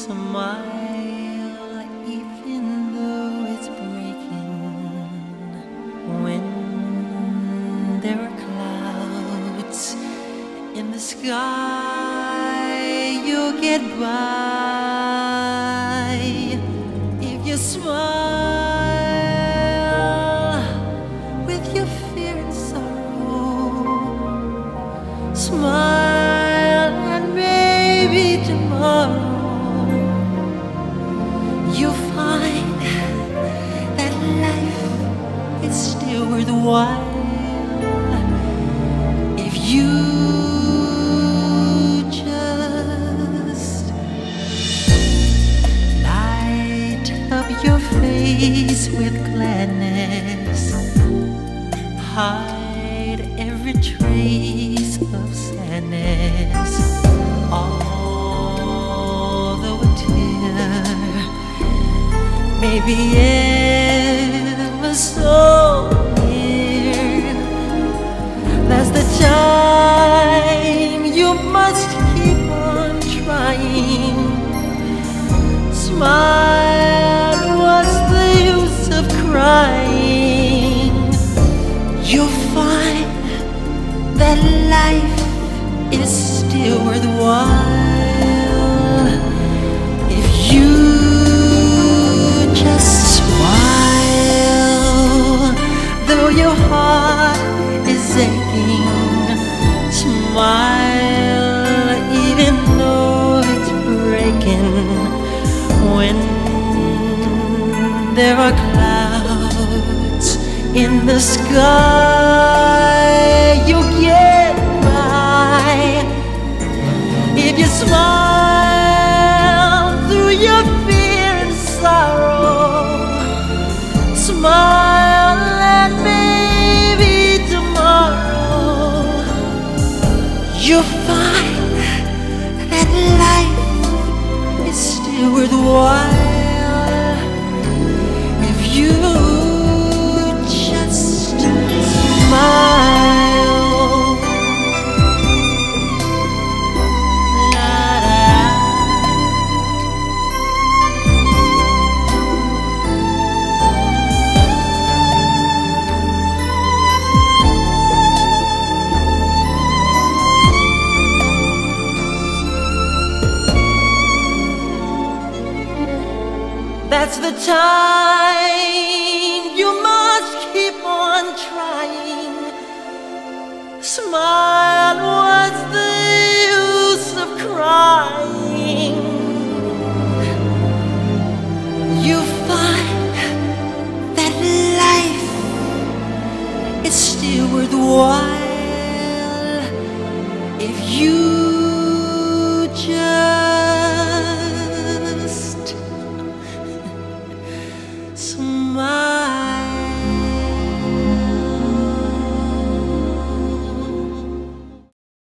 Smile even though it's breaking. When there are clouds in the sky, you'll get by if you smile with your fear and sorrow. Smile and maybe tomorrow you'll find that life is still worthwhile if you just light up your face with gladness, hide every trace of sadness, although a tear may be ever so near. That's the time you must keep on trying. Smile, what's the use of crying? You'll find that life is still worthwhile if you just smile. Though your heart is aching, smile even though it's breaking. When there are clouds in the sky, you'll get by if you smile through your fear and sorrow. Smile and maybe tomorrow you'll find that life is still worthwhile if you just smile. That's the time you must keep on trying. Smile, what's the use of crying? You find that life is still worthwhile